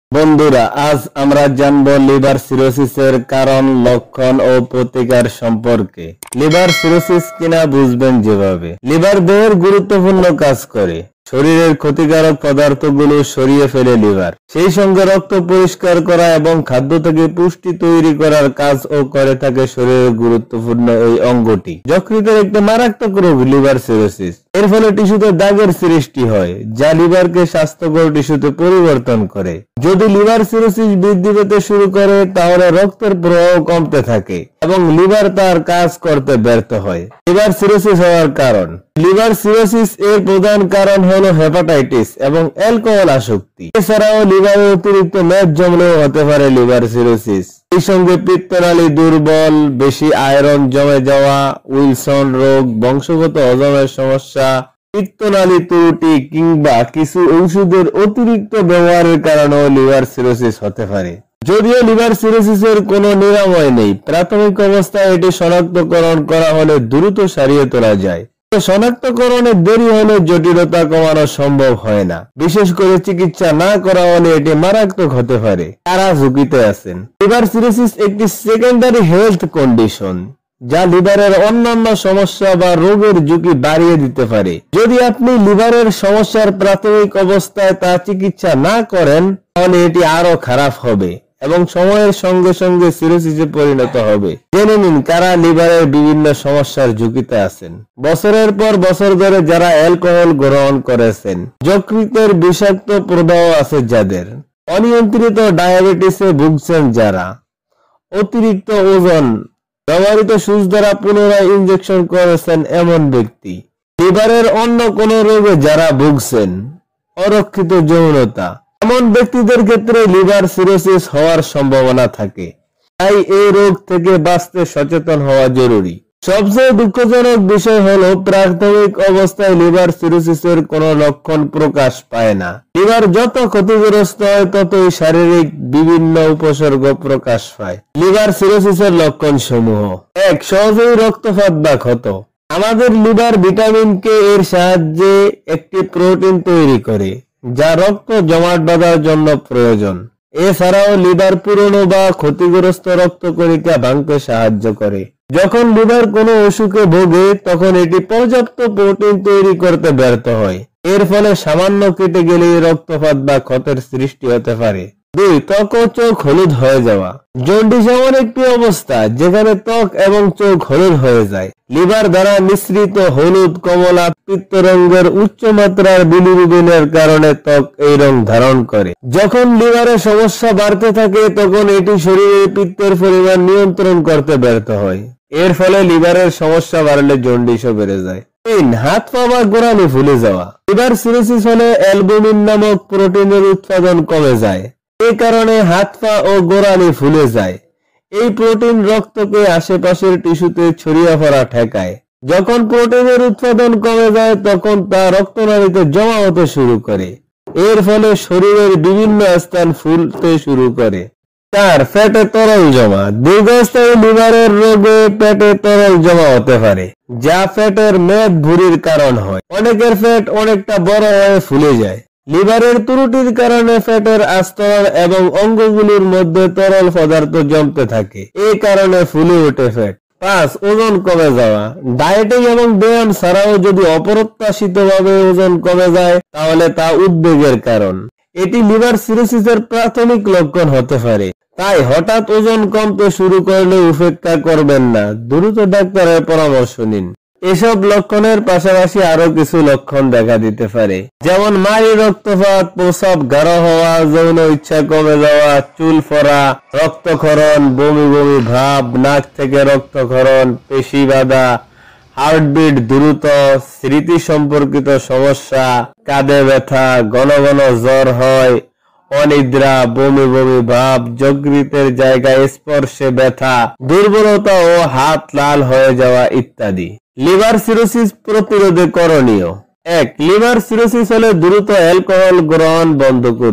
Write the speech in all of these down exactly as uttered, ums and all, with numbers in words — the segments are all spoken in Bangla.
বন্ধুরা, আজ আমরা জানবো লিভার সিরোসিসের কারণ, লক্ষণ ও প্রতিকার সম্পর্কে। লিভার সিরোসিস কিনা বুঝবেন যেভাবে। লিভার দেহের গুরুত্বপূর্ণ কাজ করে। শরীরের ক্ষতিকারক পদার্থগুলো সরিয়ে ফেলে লিভার। সেই সঙ্গে রক্ত পরিষ্কার করা এবং খাদ্য থেকে পুষ্টি তৈরি করার কাজও করে থাকে শরীরের গুরুত্বপূর্ণ এই অঙ্গটি। যকৃতের একটি মারাত্মক রোগ লিভার সিরোসিস। এর ফলে টিস্যুতে দাগের সৃষ্টি হয়, যা লিভারকে স্বাস্থ্যকর টিস্যুতে পরিবর্তন করে। যদি লিভার সিরোসিস বৃদ্ধি পেতে শুরু করে, তাহলে রক্তের প্রবাহ কমতে থাকে এবং লিভার তার কাজ করতে ব্যর্থ হয়। লিভার সিরোসিস হওয়ার কারণ। লিভার সিরোসিস এর প্রধান কারণ হলো হেপাটাইটিস এবং অ্যালকোহল আসক্তি। এছাড়াও লিভারে অতিরিক্ত মেদ জমলেও হতে পারে লিভার সিরোসিস। এই সঙ্গে পিত্তনালী দুর্বল, বেশি আয়রন জমে যাওয়া, উইলসন রোগ, বংশগত হজমের সমস্যা, পিত্তনালী ত্রুটি কিংবা কিছু ঔষধের অতিরিক্ত ব্যবহারের কারণেও লিভার সিরোসিস হতে পারে। যদিও লিভার সিরোসিসের কোনো নিরাময় নেই, প্রাথমিক অবস্থায় এটি শনাক্তকরণ করা হলে দ্রুত সারিয়ে তোলা যায়। শনাক্তকরণে দেরি হলে জটিলতা কমানো সম্ভব হয় না। বিশেষ করে চিকিৎসা না করা হলে এটি মারাত্মক হতে পারে। কারা ঝুঁকিতে আছেন? লিভার সিরোসিস একটি সেকেন্ডারি হেলথ কন্ডিশন, যা লিভারের অন্যান্য সমস্যা বা রোগের ঝুঁকি বাড়িয়ে দিতে পারে। যদি আপনি লিভারের সমস্যার প্রাথমিক অবস্থায় তা চিকিৎসা না করেন, তাহলে এটি আরো খারাপ হবে এবং সময়ের সঙ্গে সঙ্গে সিরোসিসে পরিণত হবে। জেনে নিন কারা লিভারের বিভিন্ন সমস্যার ঝুঁকিতে আছেন। বছরের পর বছর ধরে যারা অ্যালকোহল গ্রহণ করেছেন, যকৃতের বিষাক্ত প্রদাহ আছে যাদের, অনিয়ন্ত্রিত ডায়াবেটিসে ভুগছেন যারা, অতিরিক্ত ওজন, ব্যবহৃত সুচ দ্বারা পুনরায় ইনজেকশন করেছেন এমন ব্যক্তি, লিভারের অন্য কোনো রোগে যারা ভুগছেন, অরক্ষিত যৌনতা, এমন ব্যক্তিদের ক্ষেত্রে লিভার সিরোসিস হওয়ার সম্ভাবনা থাকে। তাই এই রোগ থেকে বাঁচতে সচেতন হওয়া জরুরি। সবচেয়ে দুঃখজনক বিষয় হলো প্রাথমিক অবস্থায় লিভার সিরোসিসের কোনো লক্ষণ প্রকাশ পায় না। লিভার যত ক্ষতিগ্রস্ত হয়, ততই শারীরিক বিভিন্ন উপসর্গ প্রকাশ পায়। লিভার সিরোসিসের লক্ষণ সমূহ। এক, সহজেই রক্তপাত বা ক্ষত। আমাদের লিভার ভিটামিন কে এর সাহায্যে একটি প্রোটিন তৈরি করে, যা রক্ত জমাট বাঁধার জন্য প্রয়োজন। এছাড়াও লিভার পুরনো বা ক্ষতিগ্রস্ত রক্তকণিকা ভাঙতে সাহায্য করে। যখন লিভার কোনো অসুখে ভোগে, তখন এটি পর্যাপ্ত প্রোটিন তৈরি করতে ব্যর্থ হয়। এর ফলে সামান্য কেটে গেলেই রক্তপাত বা ক্ষতের সৃষ্টি হতে পারে। দুই, ত্বক ও চোখ হলুদ হয়ে যাওয়া। জন্ডিস এমন একটি অবস্থা যেখানে ত্বক এবং চোখ হলুদ হয়ে যায়। লিভার দ্বারা নিঃসৃত হলুদ কমলা পিত্ত রঙের উচ্চ মাত্রার বিলিরুবিনের কারণে ত্বক এই রং ধারণ করে। যখন লিভারের সমস্যা বাড়তে থাকে, তখন এটি শরীরে পিত্তের পরিমাণ নিয়ন্ত্রণ করতে ব্যর্থ হয়। এর ফলে লিভারের সমস্যা বাড়লে জন্ডিসও বেড়ে যায়। তিন, হাত পা বা গোড়ালি ফুলে যাওয়া। লিভার সিরোসিস হলে অ্যালবুমিন নামক প্রোটিনের উৎপাদন কমে যায়। এই কারণে হাত পা ও গোড়ালি ফুলে যায়। এই প্রোটিন রক্তকে আশেপাশের টিস্যুতে ছড়িয়ে পড়া ঠেকায়। যখন প্রোটিনের উৎপাদন কমে যায়, তখন তা রক্তনালীতে জমা হতে শুরু করে। এর ফলে শরীরের বিভিন্ন স্থান ফুলতে শুরু করে। চার, পেটে তরল জমা। দীর্ঘস্থায়ী লিভারের রোগে পেটে তরল জমা হতে পারে, যা পেটের মেদ ভুঁড়ির কারণ হয়। অনেকের পেট অনেকটা বড় হয়ে ফুলে যায়। লিভারের ত্রুটির কারণে পেটের আস্তরণ এবং অঙ্গগুলির মধ্যে তরল পদার্থ জমতে থাকে। এই কারণে ফুলে ওঠে পেট। পাঁচ, ওজন কমে যাওয়া। ডায়েটিং এবং ব্যায়াম ছাড়াও যদি অপ্রত্যাশিতভাবে ওজন কমে যায়, তাহলে তা উদ্বেগের কারণ। এটি লিভার সিরোসিসের প্রাথমিক লক্ষণ হতে পারে। তাই হঠাৎ ওজন কমতে শুরু করলে উপেক্ষা করবেন না, দ্রুত ডাক্তারের পরামর্শ নিন। এসব লক্ষণের পাশাপাশি আরো কিছু লক্ষণ দেখা দিতে পারে, যেমন মাড়ি রক্তপাত, প্রস্রাব গাঢ় হওয়া, যৌন ইচ্ছা কমে যাওয়া, চুল পড়া, রক্তক্ষরণ, বমি বমি ভাব, নাক থেকে রক্তক্ষরণ, পেশি বাঁধা, হার্টবিট দ্রুত, স্মৃতি সম্পর্কিত সমস্যা, কাঁধে ব্যথা, ঘন ঘন জ্বর হয়, অনিদ্রা, বমি বমি ভাব, যকৃতের জায়গায় স্পর্শে ব্যথা, দুর্বলতা ও হাত লাল হয়ে যাওয়া ইত্যাদি। লিভার সিরোসিস প্রতিরোধে করণীয়। এক, লিভার সিরোসিস হলে দ্রুত অ্যালকোহল গ্রহণ বন্ধ করুন।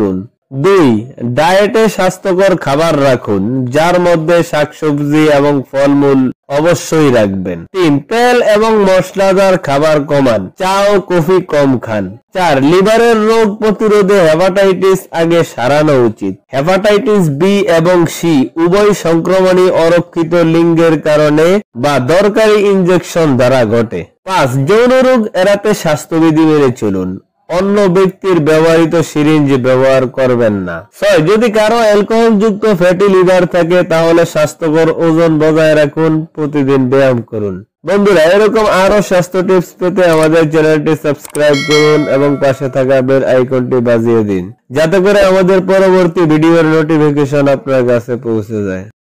দুই, ডায়েটে স্বাস্থ্যকর খাবার রাখুন, যার মধ্যে শাকসবজি এবং ফলমূল অবশ্যই রাখবেন। তিন, তেল এবং মশলাদার খাবার কমান, চা ও কফি কম খান। চার, লিভারের রোগ প্রতিরোধে হেপাটাইটিস আগে সারানো উচিত। হেপাটাইটিস বি এবং সি উভয় সংক্রমণই অরক্ষিত লিঙ্গের কারণে বা দরকারি ইনজেকশন দ্বারা ঘটে। পাঁচ, যৌন রোগ এড়াতে স্বাস্থ্যবিধি মেনে চলুন, অন্য ব্যক্তির ব্যবহৃত সিরিঞ্জ ব্যবহার করবেন না। ছয়, যদি কারো অ্যালকোহল যুক্ত ফ্যাটি লিভার থাকে তাহলে স্বাস্থ্যকর ওজন বজায় রাখুন, প্রতিদিন ব্যায়াম করুন। বন্ধুরা, এরকম আরো স্বাস্থ্য টিপস পেতে আমাদের চ্যানেলটি সাবস্ক্রাইব করুন এবং পাশে থাকা বেল আইকনটি বাজিয়ে দিন, যাতে করে আমাদের পরবর্তী ভিডিওর নোটিফিকেশন আপনার কাছে পৌঁছে যায়।